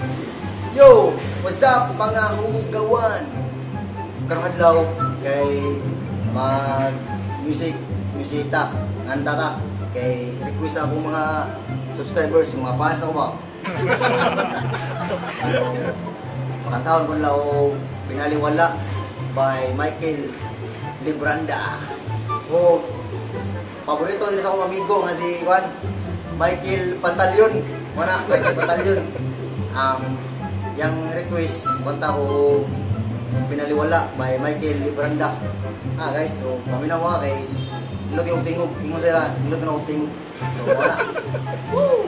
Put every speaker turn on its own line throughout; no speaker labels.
Yo! What's up mga hugawan? Karong adlaw kay mag musita nganta ta kay request ako mga subscribers, mga fans na ko ba? Pakantahon ko nila o Pinaliwala by Michael Libranda. O paborito din sa akong amigo nga si Juan Michael Pantalyon. Wala, Michael Pantalyon. Yang request kanta ko Pinaliwala by Michael Libranda. Guys, so paminaw mga kay nindot yung tingog, ingon sila, nindot na yung tingog. So wala. Woo!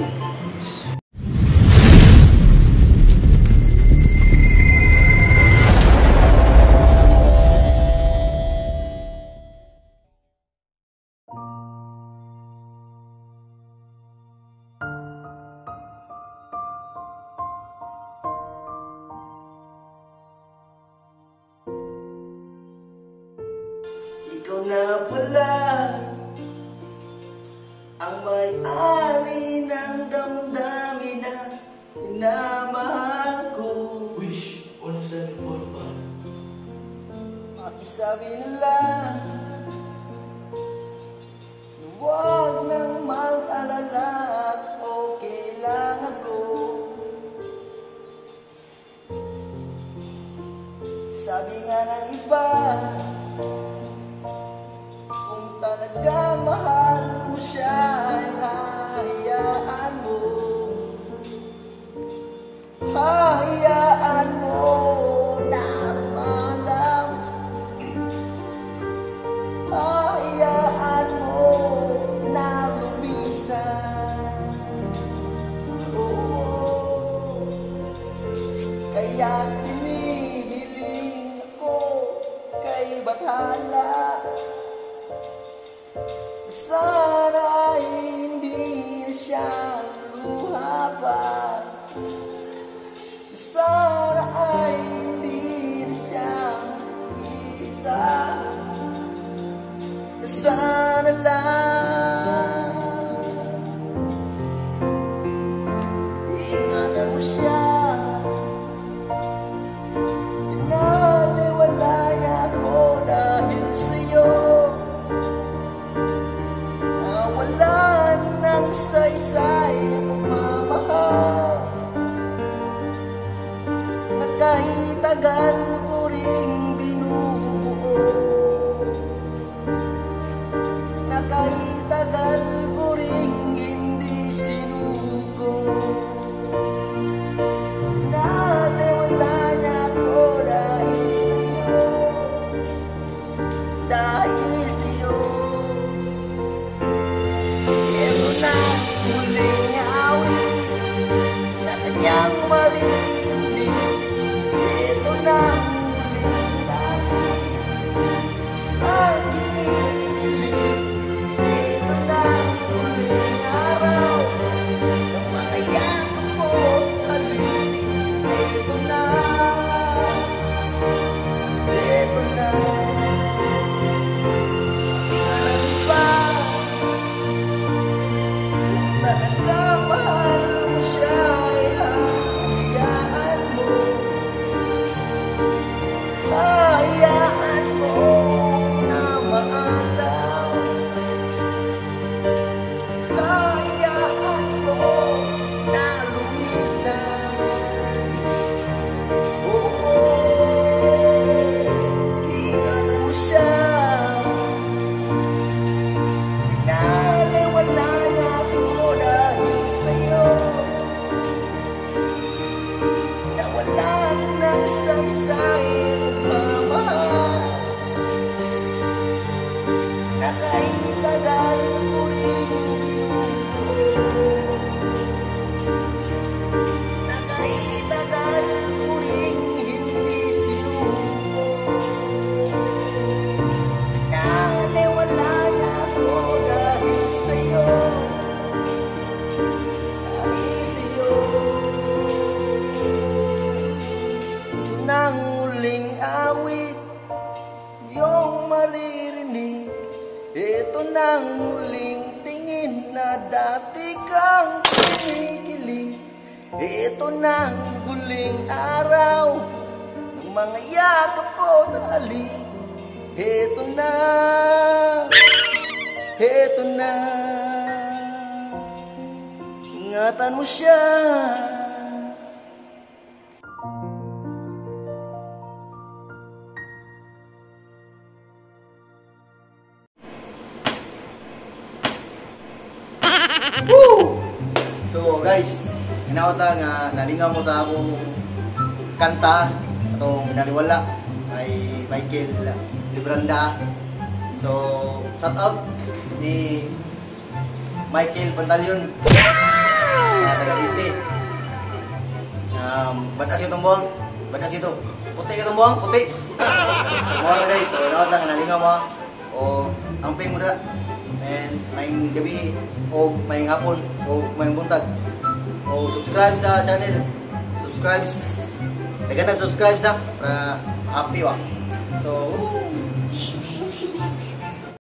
Ikaw na pala ang may-ari ng damdamin na minamahal ko.
Wish on sa forma.
Pakisabi nila huwag nang mag-alala at okay lang ako. Sabi nga ng iba, talaga mahal mo siya ay hayaan mo. Hayaan mo na malam. Hayaan mo na lumisan. Oh, kaya hinihiling ako kay Bathala. Sana hindi na siya luhapas. Sana ay hindi na siya isa. Sana lang ingatan mo siya. Pinaliwala niya ako dahil sa'yo. Wala nang saysay pagmamahal na kahit tagal ko ring binubuo, na kahit tagal ko ring hindi sinuko. Naliwala niya ako dahil sa'yo, dahil sa'yo. Huling awit na kanyang marinig. Ito na huling awit sa ginigilig. Ito na huling araw ng mga yakap mo halin. Ito na, ito na. Talaga mahal mo siya ay hayaan mo. Hayaan mo na maalam. Hayaan mo na lumisan. Ingatan mo siya. Pinaliwala niya ako dahil sa'yo, na walang nagsaysay pagmamahal, na kahit tagal ko rin binubuo, na kahit tagal ko rin hindi sinuko. Pinaliwala niya ako dahil sa'yo. Nang huling awit yung maririnig. Ito nang huling tingin na dati kang kinikilig. Ito na ang huling araw ng mga yakap ko na halik. Ito na, ito na, ingatan mo siya. Woo! So guys, hinauta nga nalingaw mo sa akong kanta atong binaliwala kay Michael Libranda. So, shout out ni Michael Pantalion na taga Liti. Batas itong buwang, batas ito. Puti itong buwang, puti. Mga na guys, so hinauta nga nalingaw mo o amping mo na. And maing gabi o maing hapon o maing buntag o subscribe sa channel, subscribe, dagan nag-subscribe sa para happy wa. So